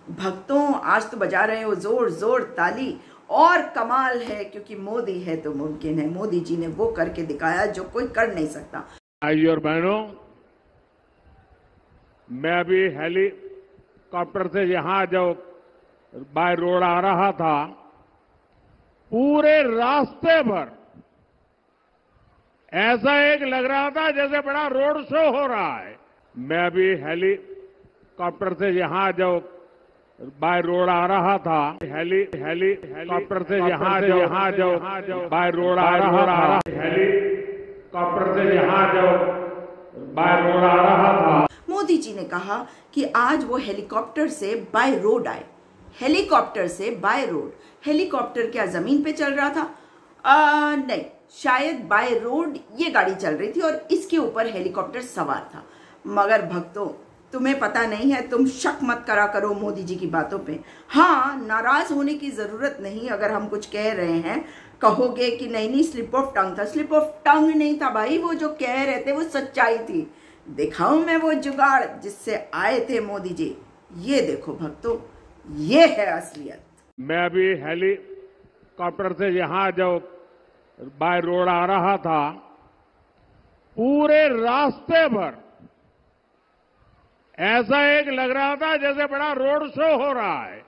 भक्तों, आज तो बजा रहे हो जोर जोर ताली। और कमाल है क्योंकि मोदी है तो मुमकिन है। मोदी जी ने वो करके दिखाया जो कोई कर नहीं सकता। भाइयों और बहनों, मैं अभी हेलीकॉप्टर से यहां जो बाय रोड आ रहा था, पूरे रास्ते भर ऐसा एक लग रहा था जैसे बड़ा रोड शो हो रहा है। मैं अभी हेलीकॉप्टर से यहां जो बाय रोड आ रहा था, हेलीकॉप्टर से यहां जो बाय रोड आ रहा था, हेलीकॉप्टर से यहां जो बाय रोड आ रहा था। मोदी जी ने कहा कि आज वो हेलीकॉप्टर से बाय रोड आए। हेलीकॉप्टर से बाय रोड। हेलीकॉप्टर क्या जमीन पे चल रहा था? नहीं, शायद बाय रोड ये गाड़ी चल रही थी और इसके ऊपर हेलीकॉप्टर सवार था। मगर भक्तों, तुम्हें पता नहीं है, तुम शक मत करा करो मोदी जी की बातों पे। हाँ, नाराज होने की जरूरत नहीं। अगर हम कुछ कह रहे हैं, कहोगे कि नहीं स्लिप ऑफ टंग था। स्लिप ऑफ टंग नहीं था भाई, वो जो कह रहे थे वो सच्चाई थी। दिखाऊं मैं वो जुगाड़ जिससे आए थे मोदी जी? ये देखो भक्तों, ये है असलियत। मैं अभी हेलीकॉप्टर से यहां जो बाय रोड आ रहा था, पूरे रास्ते भर ऐसा एक लग रहा था जैसे बड़ा रोड शो हो रहा है।